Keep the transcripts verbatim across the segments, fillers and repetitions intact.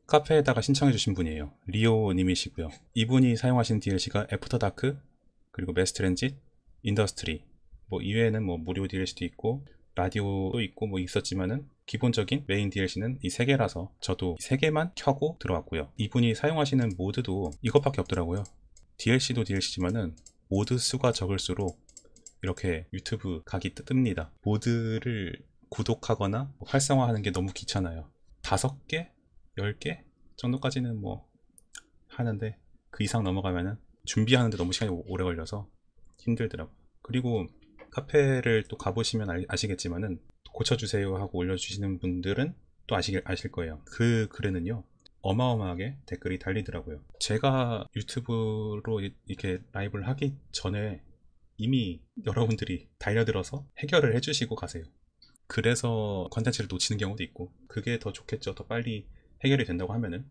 카페에다가 신청해주신 분이에요. 리오님이시고요. 이분이 사용하신 디엘씨가 애프터 다크, 그리고 매스 트랜짓, 인더스트리, 뭐 이외에는 뭐 무료 디엘씨도 있고 라디오도 있고 뭐 있었지만은 기본적인 메인 디엘씨는 이 세 개라서 저도 세 개만 켜고 들어왔고요. 이분이 사용하시는 모드도 이것밖에 없더라고요. 디엘씨도 디엘씨지만은 모드 수가 적을수록 이렇게 유튜브 각이 뜹니다. 모드를 구독하거나 활성화하는 게 너무 귀찮아요. 다섯 개? 열 개 정도까지는 뭐 하는데 그 이상 넘어가면은 준비하는데 너무 시간이 오래 걸려서 힘들더라고요. 그리고 카페를 또 가보시면 아시겠지만은 고쳐주세요 하고 올려주시는 분들은 또 아시, 아실 거예요. 그 글에는요 어마어마하게 댓글이 달리더라고요. 제가 유튜브로 이렇게 라이브를 하기 전에 이미 여러분들이 달려들어서 해결을 해주시고 가세요. 그래서 컨텐츠를 놓치는 경우도 있고, 그게 더 좋겠죠. 더 빨리 해결이 된다고 하면은.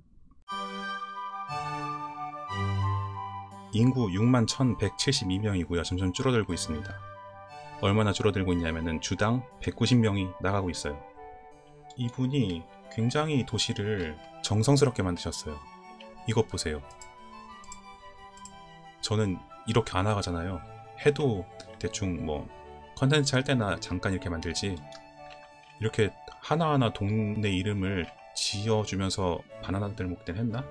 인구 육만 천백칠십이 명이고요 점점 줄어들고 있습니다. 얼마나 줄어들고 있냐면은 주당 백구십 명이 나가고 있어요. 이분이 굉장히 도시를 정성스럽게 만드셨어요. 이것 보세요. 저는 이렇게 안 나가잖아요. 해도 대충 뭐 컨텐츠 할 때나 잠깐 이렇게 만들지, 이렇게 하나하나 동네 이름을 지어주면서 바나나 들목 땐 했나?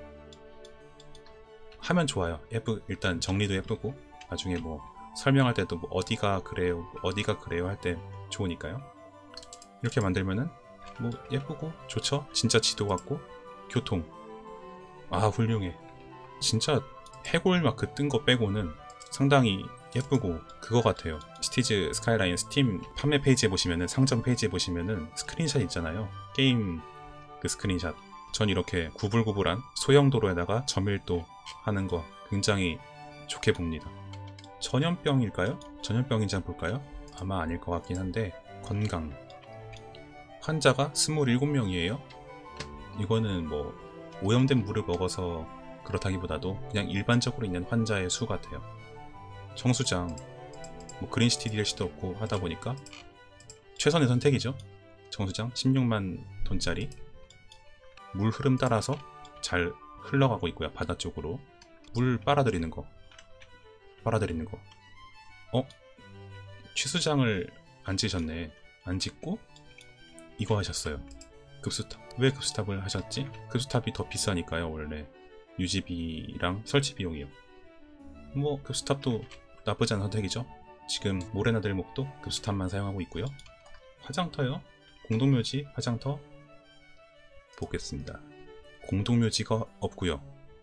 하면 좋아요. 예쁘, 일단 정리도 예쁘고 나중에 뭐 설명할 때도 뭐 어디가 그래요 어디가 그래요 할 때 좋으니까요. 이렇게 만들면은 뭐 예쁘고 좋죠. 진짜 지도 같고. 교통, 아 훌륭해. 진짜 해골 마크 뜬 거 빼고는 상당히 예쁘고 그거 같아요. 시티즈 스카이라인 스팀 판매 페이지에 보시면은, 상점 페이지에 보시면은 스크린샷 있잖아요. 게임 그 스크린샷. 전 이렇게 구불구불한 소형 도로에다가 저밀도 하는 거 굉장히 좋게 봅니다. 전염병일까요? 전염병인지 한번 볼까요? 아마 아닐 것 같긴 한데. 건강 환자가 스물일곱 명이에요 이거는 뭐 오염된 물을 먹어서 그렇다기보다도 그냥 일반적으로 있는 환자의 수 같아요. 정수장, 뭐 그린시티 디엘씨도 없고 하다 보니까 최선의 선택이죠. 정수장 십육만 톤짜리 물 흐름 따라서 잘 흘러가고 있고요. 바다 쪽으로 물 빨아들이는 거 빨아들이는 거 어? 취수장을 안 지셨네. 안 짓고 이거 하셨어요. 급수탑. 왜 급수탑을 하셨지? 급수탑이 더 비싸니까요. 원래 유지비랑 설치 비용이요. 뭐 급수탑도 나쁘지 않은 선택이죠. 지금 모래나들목도 급수탑만 사용하고 있고요. 화장터요. 공동묘지 화장터 보겠습니다. 공동묘지가 없고요.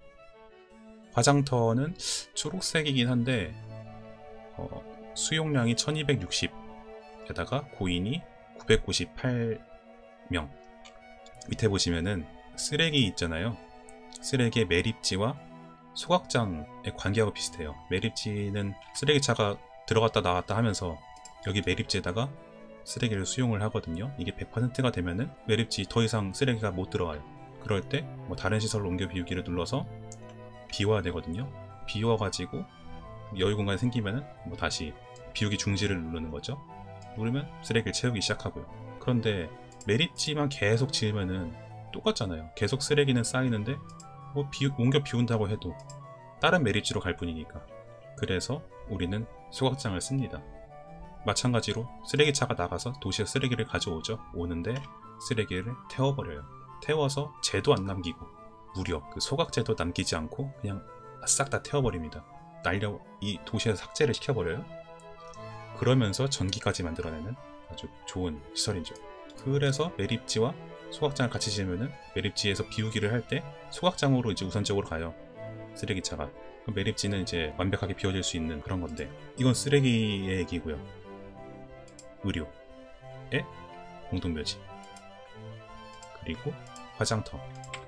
화장터는 초록색이긴 한데 어, 수용량이 천이백육십 에다가 고인이 구백구십팔 명. 밑에 보시면은 쓰레기 있잖아요. 쓰레기의 매립지와 소각장의 관계하고 비슷해요. 매립지는 쓰레기차가 들어갔다 나왔다 하면서 여기 매립지에다가 쓰레기를 수용을 하거든요. 이게 백 퍼센트가 되면은 매립지 더 이상 쓰레기가 못 들어와요. 그럴 때 뭐 다른 시설로 옮겨 비우기를 눌러서 비워야 되거든요. 비워가지고 여유 공간이 생기면은 뭐 다시 비우기 중지를 누르는 거죠. 누르면 쓰레기를 채우기 시작하고요. 그런데 매립지만 계속 지으면은 똑같잖아요. 계속 쓰레기는 쌓이는데 뭐 비우, 옮겨 비운다고 해도 다른 매립지로 갈 뿐이니까. 그래서 우리는 소각장을 씁니다. 마찬가지로 쓰레기차가 나가서 도시에 쓰레기를 가져오죠. 오는데 쓰레기를 태워버려요. 태워서 재도 안 남기고 무려 그 소각재도 남기지 않고 그냥 싹 다 태워버립니다. 날려 이 도시에서 삭제를 시켜버려요. 그러면서 전기까지 만들어내는 아주 좋은 시설이죠. 그래서 매립지와 소각장을 같이 지으면은 매립지에서 비우기를 할 때 소각장으로 이제 우선적으로 가요. 쓰레기차가. 그럼 매립지는 이제 완벽하게 비워질 수 있는 그런 건데, 이건 쓰레기의 얘기고요. 의료의 공동묘지, 그리고 화장터.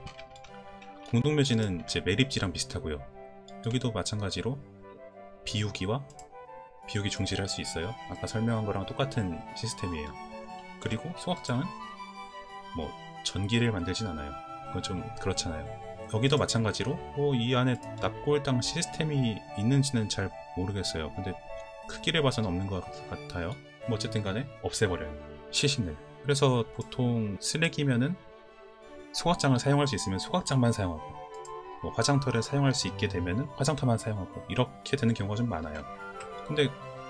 공동묘지는 이제 매립지랑 비슷하고요. 여기도 마찬가지로 비우기와 비우기 중지를 할 수 있어요. 아까 설명한 거랑 똑같은 시스템이에요. 그리고 소각장은 뭐 전기를 만들진 않아요. 그건 좀 그렇잖아요. 여기도 마찬가지로 뭐 이 안에 납골당 시스템이 있는지는 잘 모르겠어요. 근데 크기를 봐서는 없는 것 같아요. 뭐 어쨌든 간에 없애버려요. 시신을. 그래서 보통 쓰레기면은 소각장을 사용할 수 있으면 소각장만 사용하고, 뭐 화장터를 사용할 수 있게 되면은 화장터만 사용하고, 이렇게 되는 경우가 좀 많아요. 근데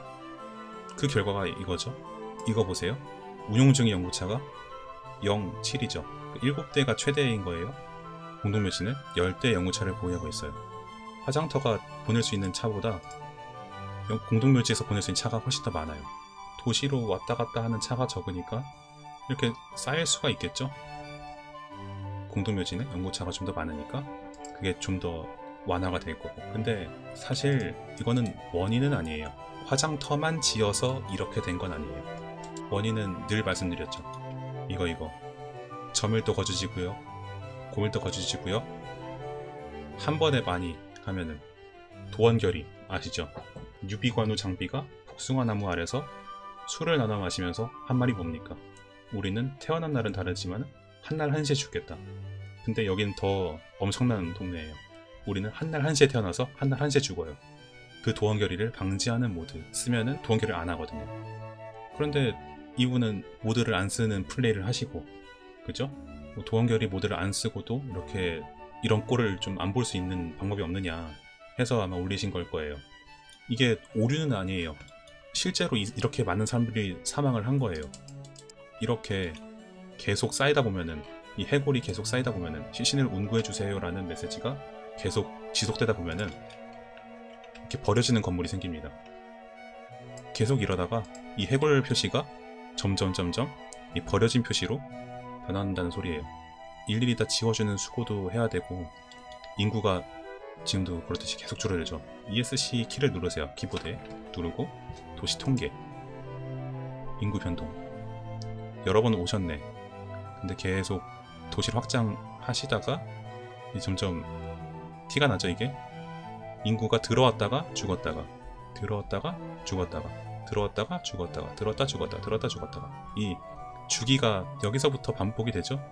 그 결과가 이거죠. 이거 보세요. 운용 중의 연구차가 영, 칠이죠. 일곱 대가 최대인 거예요. 공동묘지는 십 대의 연구차를 보유하고 있어요. 화장터가 보낼 수 있는 차보다 공동묘지에서 보낼 수 있는 차가 훨씬 더 많아요. 도시로 왔다 갔다 하는 차가 적으니까 이렇게 쌓일 수가 있겠죠. 공동묘지는 연구차가 좀 더 많으니까 그게 좀 더 완화가 될 거고. 근데 사실 이거는 원인은 아니에요. 화장터만 지어서 이렇게 된 건 아니에요. 원인은 늘 말씀드렸죠. 이거 이거 저밀도 거주지구요, 고밀도 거주지구요, 한 번에 많이 하면은 도원결이 아시죠? 유비관우 장비가 복숭아나무 아래서 술을 나눠 마시면서 한 말이 뭡니까? 우리는 태어난 날은 다르지만 한날 한시에 죽겠다. 근데 여기는 더 엄청난 동네예요. 우리는 한날 한시에 태어나서 한날 한시에 죽어요. 그 도원결의를 방지하는 모드 쓰면은 도원결의를 안 하거든요. 그런데 이분은 모드를 안 쓰는 플레이를 하시고, 그죠? 뭐 도원결의 모드를 안 쓰고도 이렇게 이런 꼴을 좀 안 볼 수 있는 방법이 없느냐 해서 아마 올리신 걸 거예요. 이게 오류는 아니에요. 실제로 이, 이렇게 많은 사람들이 사망을 한 거예요. 이렇게 계속 쌓이다 보면은, 이 해골이 계속 쌓이다 보면은, 시신을 운구해주세요 라는 메시지가 계속 지속되다 보면은 이렇게 버려지는 건물이 생깁니다. 계속 이러다가 이 해골 표시가 점점 점점 이 버려진 표시로 변한다는 소리예요. 일일이 다 지워주는 수고도 해야 되고, 인구가 지금도 그렇듯이 계속 줄어들죠. 이에스씨 키를 누르세요. 키보드에 누르고 도시 통계, 인구 변동. 여러 번 오셨네. 근데 계속 도시를 확장하시다가 점점 티가 나죠. 이게 인구가 들어왔다가 죽었다가 들어왔다가 죽었다가 들어왔다가 죽었다가 들어왔다 죽었다 들어왔다 죽었다가, 이 주기가 여기서부터 반복이 되죠.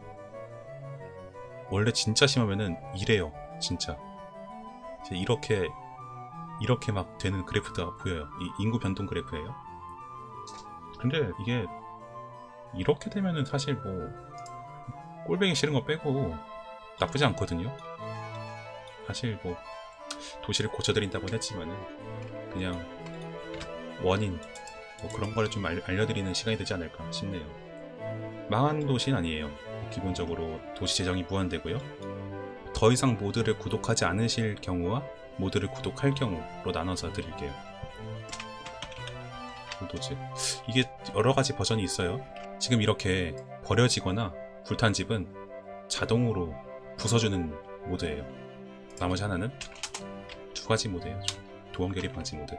원래 진짜 심하면은 이래요. 진짜 이렇게 이렇게 막 되는 그래프가 보여요. 이 인구 변동 그래프예요. 근데 이게 이렇게 되면은 사실 뭐 꼴뱅이 싫은 거 빼고 나쁘지 않거든요. 사실 뭐 도시를 고쳐드린다고는 했지만은 그냥 원인 뭐 그런 거를 좀 알, 알려드리는 시간이 되지 않을까 싶네요. 망한 도시는 아니에요. 기본적으로 도시 재정이 무한되고요. 더 이상 모드를 구독하지 않으실 경우와 모드를 구독할 경우로 나눠서 드릴게요. 도지 이게 여러가지 버전이 있어요. 지금 이렇게 버려지거나 불탄 집은 자동으로 부숴주는 모드예요. 나머지 하나는 두 가지 모드예요. 도원결의 방지 모드.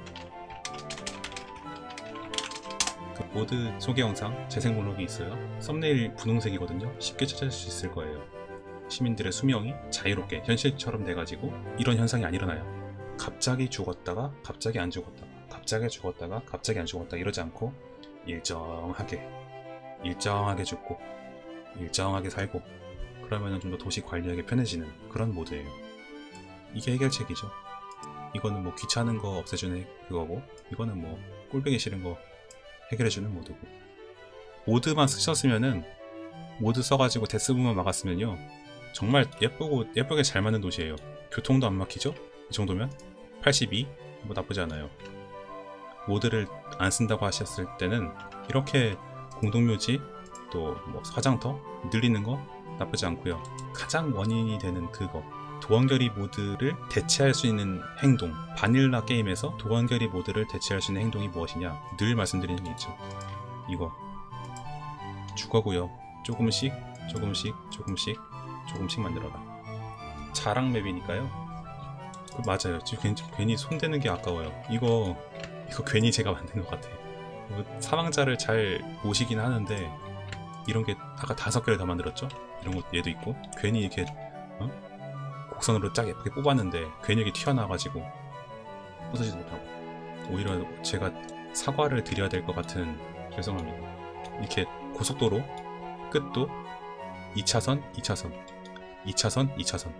그 모드 소개 영상 재생 목록이 있어요. 썸네일 분홍색이거든요. 쉽게 찾을 수 있을 거예요. 시민들의 수명이 자유롭게 현실처럼 돼가지고 이런 현상이 안 일어나요. 갑자기 죽었다가 갑자기 안 죽었다, 갑자기 죽었다가 갑자기 안 죽었다 이러지 않고 일정하게 일정하게 죽고 일정하게 살고, 그러면 좀 더 도시 관리하기 편해지는 그런 모드예요. 이게 해결책이죠. 이거는 뭐 귀찮은 거 없애주는 그거고, 이거는 뭐 꼴보기 싫은 거 해결해주는 모드고. 모드만 쓰셨으면은, 모드 써가지고 데스부만 막았으면요 정말 예쁘고 예쁘게 잘 맞는 도시예요. 교통도 안 막히죠? 이 정도면 팔십이 뭐 나쁘지 않아요. 모드를 안 쓴다고 하셨을 때는 이렇게 공동묘지 또 뭐 화장터 늘리는 거 나쁘지 않고요. 가장 원인이 되는 그거, 도원결의 모드를 대체할 수 있는 행동, 바닐라 게임에서 도원결의 모드를 대체할 수 있는 행동이 무엇이냐, 늘 말씀드리는 게 있죠. 이거 주거고요. 조금씩 조금씩 조금씩 조금씩 만들어라. 자랑 맵이니까요. 그 맞아요. 지금 괜히, 괜히 손대는 게 아까워요. 이거 이거 괜히 제가 만든 것 같아요. 사망자를 잘 모시긴 하는데 이런 게 아까 다섯 개를 다 만들었죠? 이런 거 얘도 있고, 괜히 이렇게 어? 곡선으로 쫙 예쁘게 뽑았는데 괜히 이렇게 튀어나와가지고 부서지도 못하고, 오히려 제가 사과를 드려야 될 것 같은, 죄송합니다. 이렇게 고속도로 끝도 이 차선, 이 차선, 이 차선, 이 차선.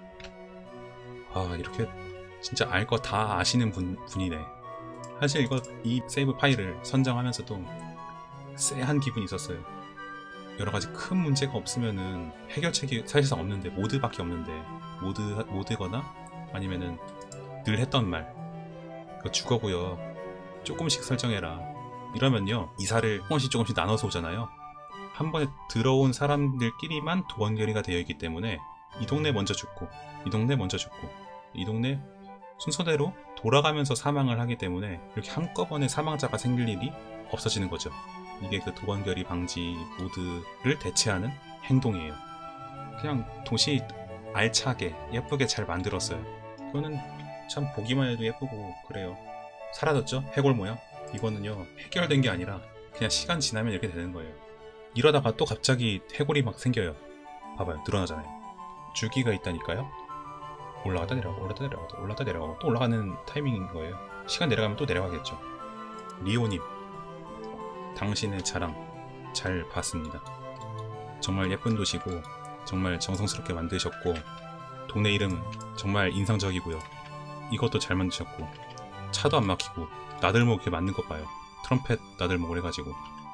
아, 이렇게 진짜 알 거 다 아시는 분, 분이네. 사실 이거 이 세이브 파일을 선정하면서도 쎄한 기분이 있었어요. 여러가지 큰 문제가 없으면은 해결책이 사실상 없는데, 모드밖에 없는데, 모드, 모드거나 아니면은 늘 했던 말, 그 주거구역 조금씩 설정해라 이러면요, 이사를 조금씩 조금씩 나눠서 오잖아요. 한 번에 들어온 사람들끼리만 도원결의가 되어 있기 때문에 이 동네 먼저 죽고 이 동네 먼저 죽고 이 동네 순서대로 돌아가면서 사망을 하기 때문에 이렇게 한꺼번에 사망자가 생길 일이 없어지는 거죠. 이게 그 도원결의 방지 모드를 대체하는 행동이에요. 그냥 도시 알차게 예쁘게 잘 만들었어요. 그거는 참 보기만 해도 예쁘고 그래요. 사라졌죠? 해골 모양? 이거는요, 해결된 게 아니라 그냥 시간 지나면 이렇게 되는 거예요. 이러다가 또 갑자기 해골이 막 생겨요. 봐봐요, 늘어나잖아요. 주기가 있다니까요. 올라갔다 내려가고 올라갔다 내려가고 올라갔다 내려가고 또 올라가는 타이밍인 거예요. 시간 내려가면 또 내려가겠죠. 리오님, 당신의 자랑 잘 봤습니다. 정말 예쁜 도시고 정말 정성스럽게 만드셨고 동네 이름 정말 인상적이고요. 이것도 잘 만드셨고 차도 안 막히고 나들목 이렇게 맞는 것 봐요. 트럼펫 나들목을 해가지고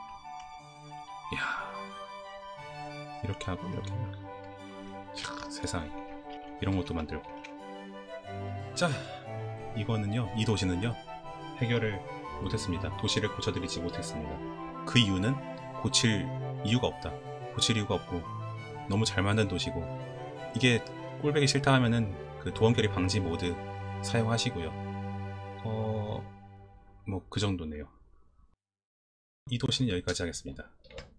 이야, 이렇게 하고 이렇게 하고 이야, 세상에 이런 것도 만들고. 자, 이거는요, 이 도시는요 해결을 못했습니다. 도시를 고쳐드리지 못했습니다. 그 이유는 고칠 이유가 없다. 고칠 이유가 없고 너무 잘 만든 도시고, 이게 꼴보기 싫다 하면은 그 도원결의 방지 모드 사용하시고요. 어... 뭐 그 정도네요. 이 도시는 여기까지 하겠습니다.